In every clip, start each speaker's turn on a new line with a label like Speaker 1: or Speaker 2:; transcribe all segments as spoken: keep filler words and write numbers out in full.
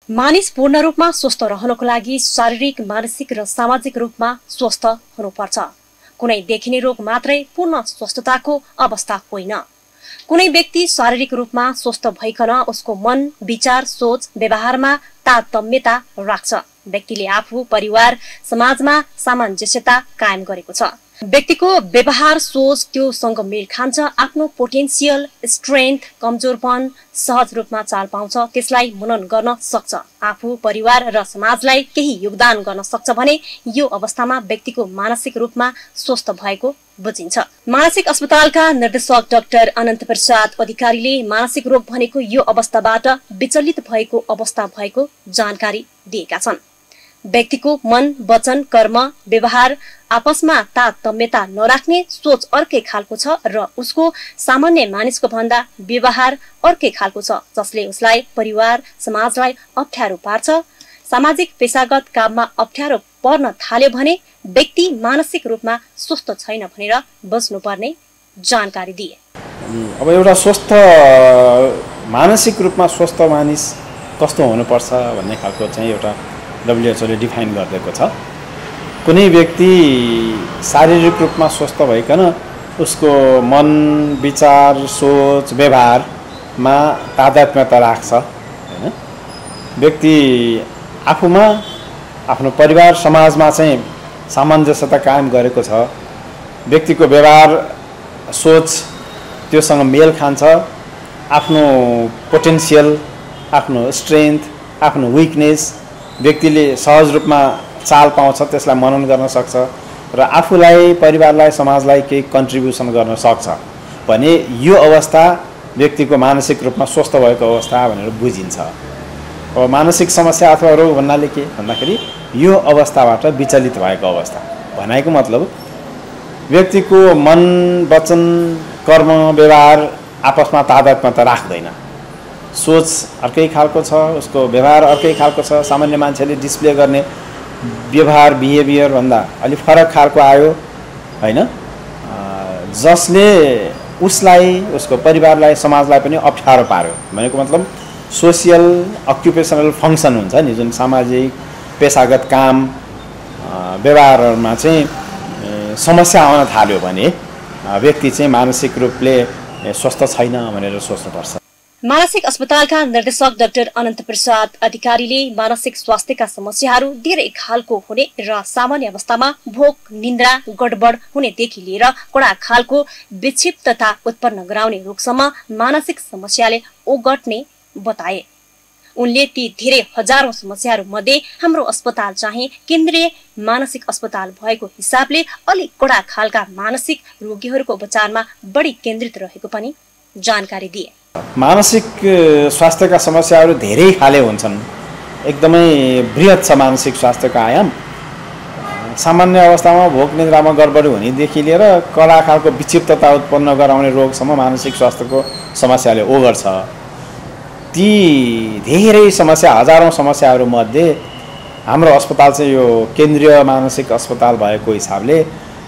Speaker 1: मानिस पूर्ण रूपमा स्वस्थ रहनको लागि शारीरिक, मानसिक र सामाजिक रूपमा स्वस्थ हुनुपर्छ। कुनै देखिने रोग मात्रै पूर्ण स्वस्थताको अवस्था होइन। कुनै व्यक्ति शारीरिक रूपमा स्वस्थ भइकन उसको मन, विचार, सोच, व्यवहारमा तारतम्यता राख्छ। व्यक्तिले आफू, परिवार, समाजमा सामञ्जस्यता कायम गरेको छ। व्यक्तिको व्यवहार, सोच त्योसँग मेल खान्छ। आफ्नो पोटेन्सियल, स्ट्रेन्थ, कमजोरपन सहज रूपमा चाल पाउँछ। त्यसलाई मनन गर्न सक्छ। आफू, परिवार र समाजलाई केही योगदान गर्न सक्छ भने यो अवस्थामा व्यक्तिको मानसिक रूपमा स्वस्थ भएको बुझिन्छ। मानसिक अस्पतालका निर्देशक डाक्टर अनन्त प्रसाद अधिकारीले मानसिक रोग भनेको यो अवस्थाबाट विचलित भएको अवस्था भएको जानकारी दिएका छन्। व्यक्तिको मन, वचन, कर्म, व्यवहार आपसमा तारतम्यता नराख्ने सोच अर्कै खालको छ र उसको सामान्य मानिसको भन्दा व्यवहार अर्कै खालको छ, जसले उसलाई परिवार, समाजलाई अप्ठ्यारो पार्छ। सामाजिक, पेशागत काममा अप्ठ्यारो पर्न थाल्यो भने व्यक्ति मानसिक रूपमा स्वस्थ छैन भनेर बस्नुपर्ने जानकारी दिए।
Speaker 2: अब एउटा स्वस्थ मानसिक रूपमा स्वस्थ मानिस कस्तो हुनुपर्छ भन्ने खालको चाहिँ एउटा डब्ल्युएचओले डिफाइन गरिदिएको छ। कुनै व्यक्ति शारीरिक रूपमा स्वस्थ भइकन उसको मन, विचार, सोच, व्यवहारमा तादात्म्यता राख्छ हैन। व्यक्ति आफूमा, आफ्नो परिवार, समाजमा चाहिँ सामञ्जस्यता कायम गरेको छ। व्यक्तिको व्यवहार, सोच त्योसँग मेल खान्छ। आफ्नो पोटेन्सियल, आफ्नो स्ट्रेन्थ, आफ्नो विकनेस व्यक्तिले सहज रूपमा चाल पाउँछ, त्यसलाई मनन गर्न सक्छ र आफूलाई, परिवारलाई, समाजलाई केही कन्ट्रिब्युसन गर्न सक्छ भने यो अवस्था व्यक्तिको मानसिक रूपमा स्वस्थ भएको अवस्था भनेर बुझिन्छ। अब मानसिक समस्या अथवा रोग भन्नाले के भन्दाखेरि यो अवस्थाबाट विचलित भएको अवस्था। भनाइको मतलब व्यक्तिको मन, वचन, कर्म, व्यवहार आपसमा तादात्म्यता राख्दैन। सोच अर्कै खालको छ, उसको व्यवहार अर्कै खालको छ। सामान्य मान्छेले डिस्प्ले गर्ने व्यवहार, बिहेभियर भन्दा अलिक फरक खालको आयो हैन, जसले उसलाई, उसको परिवारलाई, समाजलाई पनि अप्ठ्यारो पार्यो। भनेको मतलब सोसियल, अक्युपेसनल फङ्सन हुन्छ नि, जुन सामाजिक, पेशागत काम, व्यवहारमा चाहिँ समस्या आउन थाल्यो भने व्यक्ति चाहिँ मानसिक रूपले स्वस्थ छैन भनेर सोच्नुपर्छ।
Speaker 1: मानसिक अस्पतालका निर्देशक डाक्टर अनन्त प्रसाद अधिकारीले मानसिक स्वास्थ्यका समस्याहरू धेरै खालको हुने र सामान्य अवस्थामा भोक, निन्द्रा गडबड हुनेदेखि लिएर कडा खालको विक्षिप्तता उत्पन्न गराउने रोगसम्म मानसिक समस्याले ओगट्ने बताए। उनले ती धेरै हजारौं समस्याहरू मध्ये हाम्रो अस्पताल चाहिँ केन्द्रीय मानसिक अस्पताल भएको हिसाबले अलिक कडा खालका मानसिक रोगीहरूको उपचारमा बढी केन्द्रित रहेको पनि जानकारी दिए।
Speaker 2: मानसिक स्वास्थ्यका समस्याहरू धेरै खाले हुन्छन्। एकदमै बृहत छ मानसिक स्वास्थ्यको आयाम। सामान्य अवस्थामा भोक, निद्रामा गडबडी हुनेदेखि लिएर कडा खालको विक्षिप्तता उत्पन्न गराउने रोगसम्म मानसिक स्वास्थ्यको समस्याले ओगट्छ। ती धेरै समस्या, हजारौं समस्याहरू मध्ये हाम्रो अस्पताल चाहिँ यो केन्द्रीय मानसिक अस्पताल भएको हिसाबले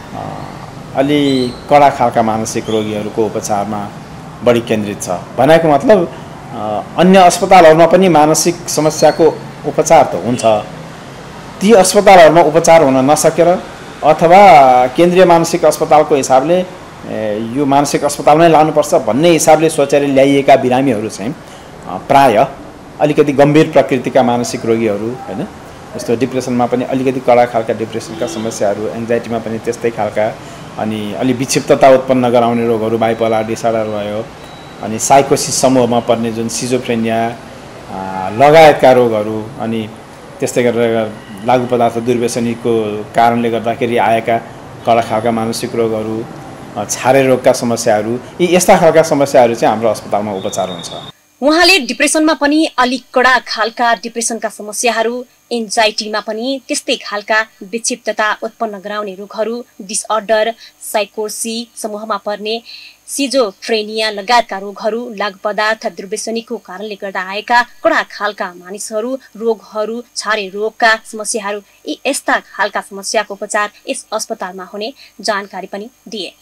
Speaker 2: अलि कडा खालका मानसिक रोगीहरूको उपचारमा बढी केन्द्रित छ। भनेको मतलब अन्य अस्पतालहरूमा पनि मानसिक समस्याको उपचार त हुन्छ। ती अस्पतालहरूमा उपचार हुन नसकेर अथवा केन्द्रीय मानसिक अस्पतालको हिसाबले यो मानसिक अस्पतालमै लानुपर्छ भन्ने हिसाबले सोचेर ल्याइएका बिरामीहरू चाहिँ प्राय अलिकति गम्भीर प्रकृतिका मानसिक रोगीहरू हैन, जस्तो डिप्रेसनमा पनि अलिकति कडा खालका डिप्रेसनका समस्याहरू, एङ्जाइटीमा पनि त्यस्तै खालका, अनि अलि विक्षिप्तता उत्पन्न गराउने रोगहरू बाइपोलर डिसअर्डर भयो, अनि साइकोसिस समूहमा पर्ने जुन सिजोफ्रेनिया लगायतका रोगहरू, अनि त्यस्तै गरेर लागु पदार्थ दुर्व्यसनीको कारणले गर्दाखेरि आएका कडा खालका मानसिक रोगहरू, छारे रोगका समस्याहरू, यी यस्ता खालका समस्याहरू चाहिँ हाम्रो अस्पतालमा उपचार हुन्छ।
Speaker 1: उहाँले डिप्रेसनमा पनि अलिक कडा खालका डिप्रेसनका समस्याहरू, एन्जाइटीमा पनि त्यस्तै खालका विक्षिप्तता उत्पन्न गराउने रोगहरू, डिसअर्डर, साइकोसी समूहमा पर्ने सिजोफ्रेनिया लगायतका रोगहरू, लागु पदार्थ दुर्व्यसनीको कारणले गर्दा आएका कडा खालका मानिसहरू, रोगहरू, छारे रोगका समस्याहरू, यी यस्ता खालका समस्याको उपचार यस अस्पतालमा हुने जानकारी पनि दिए।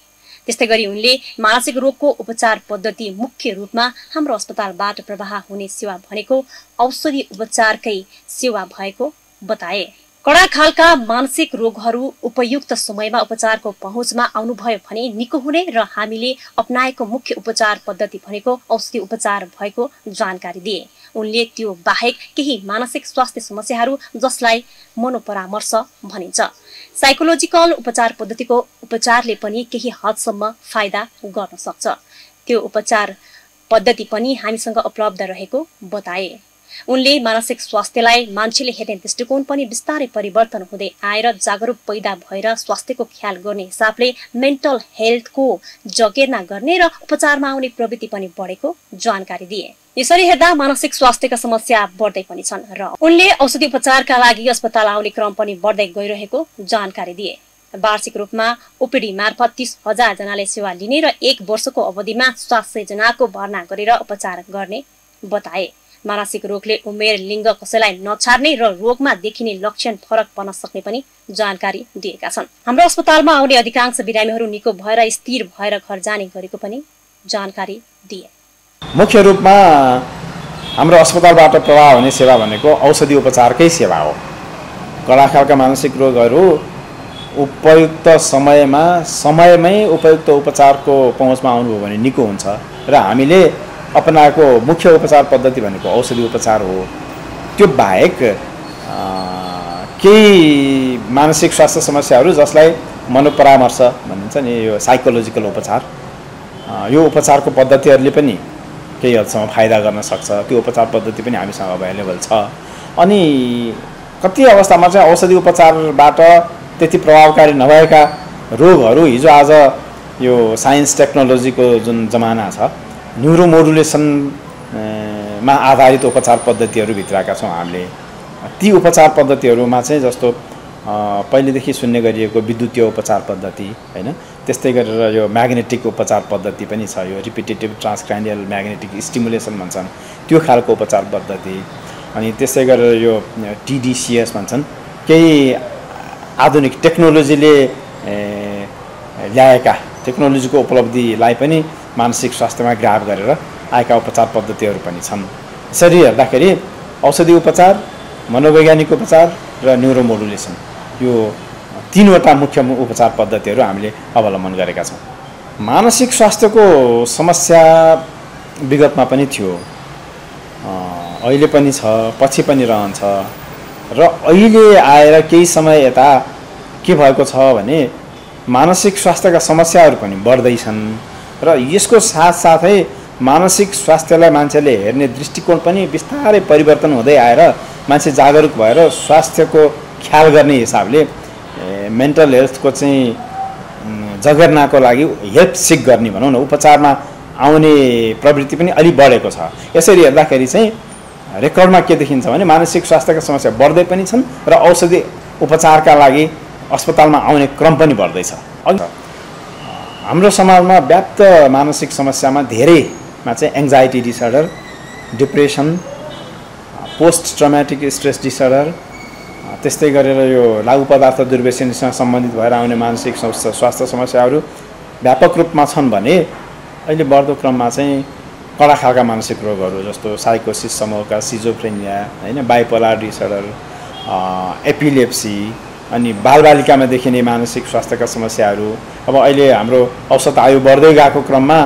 Speaker 1: त्यस्तै गरी उनले मानसिक रोगको उपचार पद्धति मुख्य रूपमा हाम्रो अस्पतालबाट प्रवाह हुने सेवा भनेको औषधि उपचारकै सेवा भएको बताए। कडा खालका मानसिक रोगहरू उपयुक्त समयमा उपचारको पहुँचमा आउनुभयो भने निको हुने र हामीले अपनाएको मुख्य उपचार पद्धति भनेको औषधि उपचार भएको जानकारी दिए। उनले त्यो बाहेक केही मानसिक स्वास्थ्य समस्याहरू जसलाई मनोपरामर्श भनिन्छ, साइकोलोजिकल उपचार पद्धतिको उपचारले पनि केही हदसम्म फाइदा गर्न सक्छ। त्यो उपचार पद्धति पनि हामीसँग उपलब्ध रहेको बताए। उनले मानसिक स्वास्थ्यलाई मान्छेले हेर्ने दृष्टिकोण पनि बिस्तारै परिवर्तन हुँदै आएर जागरुक पैदा भएर स्वास्थ्यको ख्याल गर्ने हिसाबले मेन्टल हेल्थको जगेर्ना गर्ने र उपचारमा आउने प्रवृत्ति पनि बढेको जानकारी दिए। यसरी हेर्दा मानसिक स्वास्थ्यका समस्या बढ्दै पनि छन् र उनले औषधि उपचारका लागि अस्पताल आउने क्रम पनि बढ्दै गइरहेको जानकारी दिए। वार्षिक रूपमा ओपीडी मार्फत तीस हजार जनाले सेवा लिने र एक वर्षको अवधिमा सात सय जनाको भर्ना गरेर उपचार गर्ने बताए। मानसिक रोगले उमेर लिङ्ग कसैलाई नछाड्ने र रोगमा देखिने लक्षण फरक पर्न सक्ने पनि जानकारी दिएका छन्। हाम्रो अस्पतालमा आउने अधिकांश बिरामीहरू निको भएर स्थिर भएर घर जाने गरेको पनि जानकारी दिए।
Speaker 2: मुख्य रूपमा हाम्रो अस्पतालबाट प्रवाह हुने सेवा भनेको औषधि उपचारकै सेवा हो। कडा खालका मानसिक रोगहरू उपयुक्त समयमा समयमै उपयुक्त उपचारको पहुँचमा आउनुभयो भने निको हुन्छ र हामीले अपनाएको मुख्य उपचार पद्धति भनेको औषधि उपचार हो। त्यो बाहेक केही मानसिक स्वास्थ्य समस्याहरू जसलाई मनोपरामर्श भनिन्छ नि, यो साइकोलोजिकल उपचार, यो उपचारको पद्धतिहरूले पनि केही हदसम्म फाइदा गर्न सक्छ। त्यो उपचार पद्धति पनि हामीसँग अभाइलेबल छ। अनि कति अवस्थामा चाहिँ औषधि उपचारबाट त्यति प्रभावकारी नभएका रोगहरू हिजो आज यो साइन्स टेक्नोलोजीको जुन जमाना छ, न्युरोमोडुलेसनमा आधारित उपचार पद्धतिहरू भित्राएका छौँ हामीले। ती उपचार पद्धतिहरूमा चाहिँ जस्तो पहिलेदेखि सुन्ने गरिएको विद्युतीय उपचार पद्धति हैन, त्यस्तै गरेर यो म्याग्नेटिक उपचार पद्धति पनि छ, यो रिपिटेटिभ ट्रान्सक्रानियल म्याग्नेटिक स्टिमुलेसन भन्छन् त्यो खालको उपचार पद्धति। अनि त्यसै गरेर यो टिडिसिएस भन्छन्, केही आधुनिक टेक्नोलोजीले ल्याएका टेक्नोलोजीको उपलब्धिलाई पनि मानसिक स्वास्थ्यमा ग्राफ गरेर आएका उपचार पद्धतिहरू पनि छन्। यसरी हेर्दाखेरि औषधि उपचार, मनोवैज्ञानिक उपचार र न्युरोमोडुलेसन, यो तीनवटा मुख्य उपचार पद्धतिहरू हामीले अवलम्बन गरेका छौँ। मानसिक स्वास्थ्यको समस्या विगतमा पनि थियो, अहिले पनि छ, पछि पनि रहन्छ र अहिले आएर केही समय यता के भएको छ भने मानसिक स्वास्थ्यका समस्याहरू पनि बढ्दैछन् र यसको साथसाथै मानसिक स्वास्थ्यलाई मान्छेले हेर्ने दृष्टिकोण पनि बिस्तारै परिवर्तन हुँदै आएर मान्छे जागरुक भएर स्वास्थ्यको ख्याल गर्ने हिसाबले मेन्टल हेल्थको चाहिँ जगेर्नाको लागि हेल्प सिक गर्ने भनौँ न, उपचारमा आउने प्रवृत्ति पनि अलि बढेको छ। यसरी हेर्दाखेरि चाहिँ रेकर्डमा के देखिन्छ भने मानसिक स्वास्थ्यका समस्या बढ्दै पनि छन् र औषधि उपचारका लागि अस्पतालमा आउने क्रम पनि बढ्दैछ। हाम्रो समाजमा व्याप्त मानसिक समस्यामा धेरैमा चाहिँ anxiety disorder, depression, post traumatic stress disorder, त्यस्तै गरेर यो लागु पदार्थ दुर्व्यसनसँग सम्बन्धित भएर आउने मानसिक स्वास्थ्य समस्याहरू व्यापक रूपमा छन् भने अहिले बढ्दो क्रममा चाहिँ कडा खालका मानसिक रोगहरू जस्तो साइकोसिस समूहका सिजोफ्रेनिया हैन, बाइपोलर डिसअर्डर, एपिलेप्सी, अनि बालबालिकामा देखिने मानसिक स्वास्थ्यका समस्याहरू। अब अहिले हाम्रो औसत आयु बढ्दै गएको क्रममा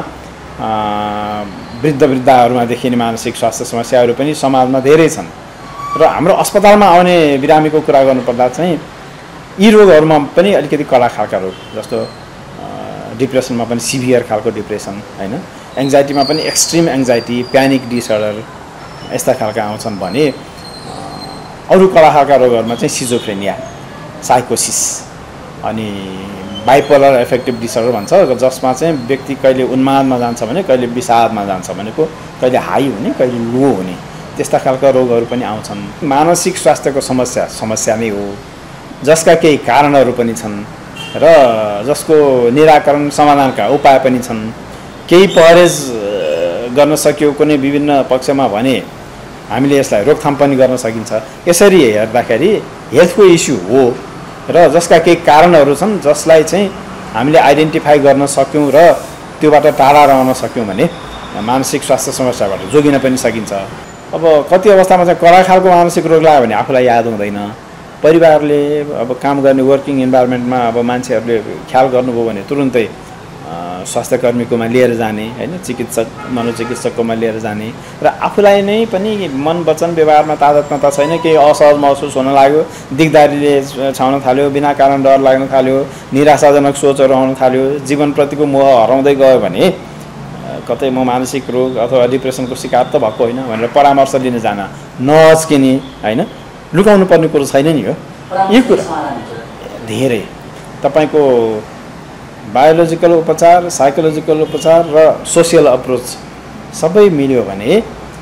Speaker 2: वृद्ध वृद्धाहरूमा देखिने मानसिक स्वास्थ्य समस्याहरू पनि समाजमा धेरै छन् र हाम्रो अस्पतालमा आउने बिरामीको कुरा गर्नुपर्दा चाहिँ यी रोगहरूमा पनि अलिकति कडा खालका रोग जस्तो डिप्रेसनमा पनि सिभियर खालको डिप्रेसन हैन, एङ्जाइटीमा पनि एक्सट्रिम एङ्जाइटी, प्यानिक डिसअर्डर यस्ता खालका आउँछन् भने अरू कडा खालका रोगहरूमा चाहिँ सिजोफ्रेनिया, साइकोसिस अनि बाइपोलर एफेक्टिभ डिसअर्डर भन्छ, जसमा चाहिँ व्यक्ति कहिले उन्मादमा जान्छ भने कहिले विषादमा जान्छ भनेको, कहिले हाई हुने कहिले लो हुने, त्यस्ता खालका रोगहरू पनि आउँछन्। मानसिक स्वास्थ्यको समस्या समस्या नै हो, जसका केही कारणहरू पनि छन् र जसको निराकरण समाधानका उपाय पनि छन्। केही परहेज गर्न सकियो कुनै विभिन्न पक्षमा भने हामीले यसलाई रोकथाम पनि गर्न सकिन्छ। यसरी हेर्दाखेरि हेल्थको इस्यु हो र जसका केही कारणहरू छन् जसलाई चाहिँ हामीले आइडेन्टिफाई गर्न सक्यौँ र त्योबाट टाढा रहन सक्यौँ भने मानसिक स्वास्थ्य समस्याबाट जोगिन पनि सकिन्छ। अब कति अवस्थामा चाहिँ कडा खालको मानसिक रोग लाग्यो भने आफूलाई याद हुँदैन, परिवारले अब काम गर्ने वर्किङ इन्भाइरोमेन्टमा अब मान्छेहरूले ख्याल गर्नुभयो भने तुरुन्तै स्वास्थ्य कर्मीकोमा लिएर जाने हैन, चिकित्सक मनोचिकित्सककोमा लिएर जाने र आफूलाई नै पनि मन वचन व्यवहारमा तादात्म्यता छैन, केही असहज महसुस हुन लाग्यो, दिगदारीले छाउन थाल्यो, बिना कारण डर लाग्न थाल्यो, निराशाजनक सोचहरू आउन थाल्यो, जीवनप्रतिको मोह हराउँदै गयो भने कतै म मानसिक रोग अथवा डिप्रेसनको शिकार त भएको होइन भनेर परामर्श लिन जान नहच्किने हैन, लुकाउनु पर्ने कुरो छैन नि हो। यो कुरा धेरै तपाईको बायोलोजिकल उपचार, साइकोलोजिकल उपचार र सोसियल अप्रोच सबै मिल्यो भने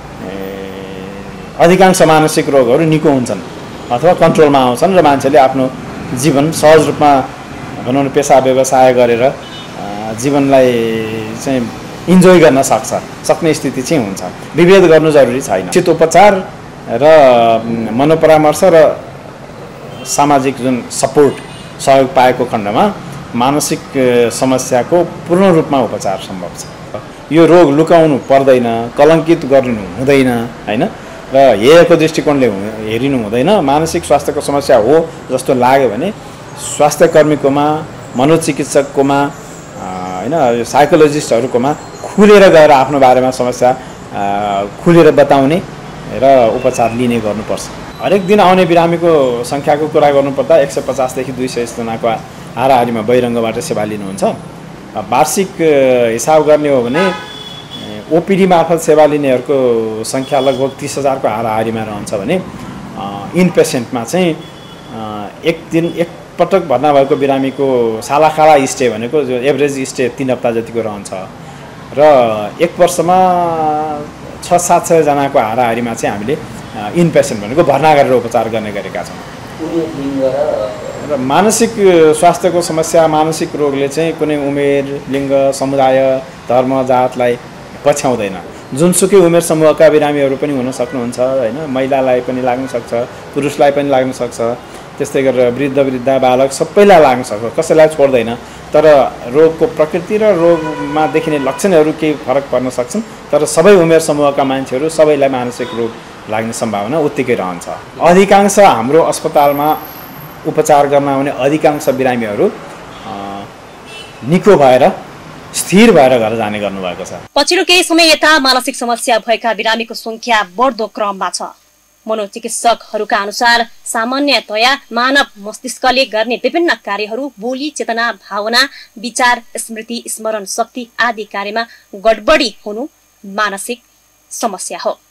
Speaker 2: अधिकांश मानसिक रोगहरू निको हुन्छन् अथवा कन्ट्रोलमा आउँछन् र मान्छेले आफ्नो जीवन सहज रूपमा भनौँ न पेसा व्यवसाय गरेर जीवनलाई चाहिँ इन्जोय गर्न सक्छ सक्ने स्थिति चाहिँ हुन्छ। विभेद गर्नु जरुरी छैन। उचित उपचार र मनोपरामर्श र सामाजिक जुन सपोर्ट सहयोग पाएको खण्डमा मानसिक समस्याको पूर्ण रूपमा उपचार सम्भव छ। यो रोग लुकाउनु पर्दैन, कलङ्कित गर्नु हुँदैन हैन, र हेयको दृष्टिकोणले हेरिनु हुँदैन। मानसिक स्वास्थ्यको समस्या हो जस्तो लाग्यो भने स्वास्थ्य कर्मीकोमा, मनोचिकित्सककोमा हैन, साइकोलोजिस्टहरुकोमा खुलेर गएर आफ्नो बारेमा समस्या खुलेर बताउने र उपचार लिने गर्नुपर्छ। हरेक दिन आउने बिरामीको संख्याको कुरा गर्नुपर्दा एक सय पचास देखि दुई सय जनाको हाराहारीमा बहिरङ्गबाट सेवा लिनुहुन्छ। वार्षिक हिसाब गर्ने हो भने ओपीडी मार्फत सेवा लिनेहरूको संख्या लगभग तीस हजारको हाराहारीमा रहन्छ भने इन पेसेन्टमा चाहिँ एक दिन एक पटक भर्ना भएको बिरामीको सालाखाला स्टे भनेको जो एभरेज स्टे तीन हप्ता जतिको रहन्छ र एक वर्षमा छ सात सय जनाको हाराहारीमा चाहिँ हामीले इन पेसेन्ट भनेको भर्ना गरेर उपचार गर्ने गरेका छौँ। र मानसिक स्वास्थ्यको समस्या, मानसिक रोगले चाहिँ कुनै उमेर, लिङ्ग, समुदाय, धर्म, जातलाई पछ्याउँदैन। जुनसुकै उमेर समूहका बिरामीहरू पनि हुन सक्नुहुन्छ हैन, महिलालाई पनि लाग्न सक्छ, पुरुषलाई पनि लाग्न सक्छ, त्यस्तै गरेर वृद्ध वृद्धा बालक सबैलाई लाग्न सक्छ, कसैलाई छोड्दैन। तर रोगको प्रकृति र रोगमा देखिने लक्षणहरू केही फरक पर्न सक्छन्, तर सबै उमेर समूहका मान्छेहरू सबैलाई मानसिक रोग लाग्ने सम्भावना उत्तिकै रहन्छ। अधिकांश हाम्रो अस्पतालमा उपचार गर्न आउने अधिकांश बिरामीहरू निको भएर स्थिर भएर घर जाने गर्नुभएको छ।
Speaker 1: पछिल्लो केही समय यता मानसिक समस्या भएका बिरामीको संख्या बढ्दो क्रममा छ। मनोचिकित्सकहरूका अनुसार सामान्यतया मानव मस्तिष्कले गर्ने विभिन्न कार्यहरू बोली, चेतना, भावना, विचार, स्मृति, स्मरण शक्ति आदि कार्यमा गडबडी हुनु मानसिक समस्या हो।